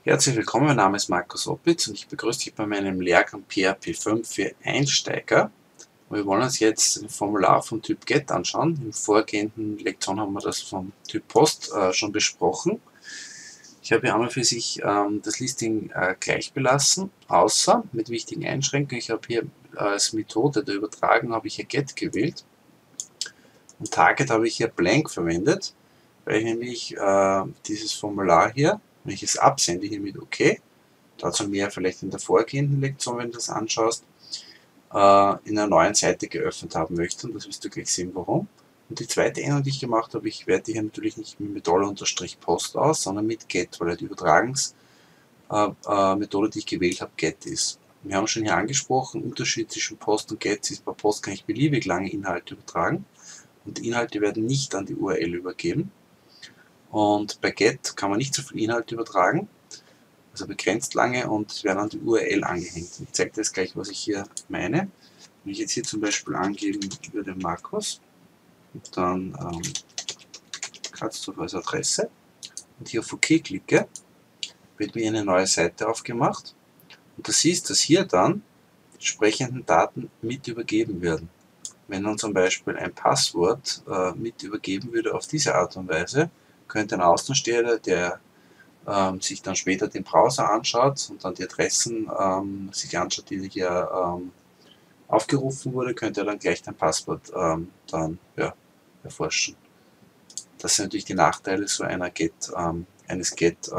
Herzlich willkommen, mein Name ist Markus Opitz und ich begrüße dich bei meinem Lehrgang PHP 5 für Einsteiger. Wir wollen uns jetzt ein Formular vom Typ GET anschauen. In vorgehenden Lektionen haben wir das vom Typ POST schon besprochen. Ich habe hier einmal für sich das Listing gleich belassen, außer mit wichtigen Einschränkungen. Ich habe hier als Methode der Übertragung habe ich hier GET gewählt und Target habe ich hier blank verwendet, weil ich nämlich dieses Formular hier, wenn ich es absende, hier mit OK, dazu mehr vielleicht in der vorgehenden Lektion, wenn du das anschaust, in einer neuen Seite geöffnet haben möchte. Und das wirst du gleich sehen, warum. Und die zweite Änderung, die ich gemacht habe, ich werte hier natürlich nicht mit $_post aus, sondern mit get, weil die Übertragungsmethode, die ich gewählt habe, get ist. Wir haben schon hier angesprochen, Unterschied zwischen Post und get ist, bei Post kann ich beliebig lange Inhalte übertragen und die Inhalte werden nicht an die URL übergeben. Und bei get kann man nicht so viel Inhalt übertragen, also begrenzt lange, und werden an die URL angehängt. Ich zeige dir jetzt gleich, was ich hier meine. Wenn ich jetzt hier zum Beispiel angeben würde Markus und dann Katzdorf als Adresse und hier auf OK klicke, wird mir eine neue Seite aufgemacht und du siehst, dass hier dann die entsprechenden Daten mit übergeben werden. Wenn dann zum Beispiel ein Passwort mit übergeben würde auf diese Art und Weise, könnte ein Außenstehender, der sich dann später den Browser anschaut und dann die Adressen sich anschaut, die hier aufgerufen wurde, könnte er dann gleich dein Passwort erforschen. Das sind natürlich die Nachteile so einer eines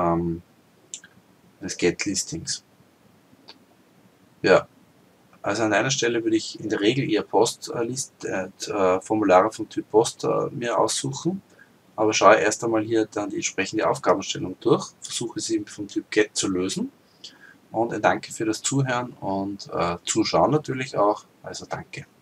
Get-Listings. Ja, also an einer Stelle würde ich in der Regel eher Formulare vom Typ Post mir aussuchen, aber schaue erst einmal hier dann die entsprechende Aufgabenstellung durch, versuche sie vom Typ Get zu lösen und danke für das Zuhören und Zuschauen natürlich auch, also danke.